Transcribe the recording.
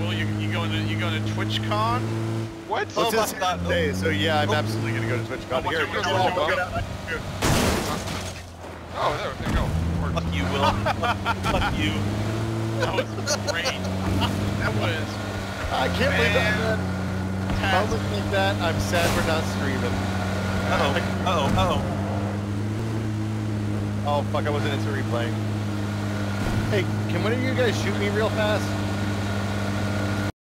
Will, you going to TwitchCon? What? Well, it's his day, so yeah, I'm absolutely gonna go to TwitchCon. Here, Oh, there you go. Fuck you, Will. Fuck you. That was great. That was. I can't believe that. Moments like that, I'm sad we're not streaming. Oh fuck, I wasn't into replaying. Hey, can one of you guys shoot me real fast?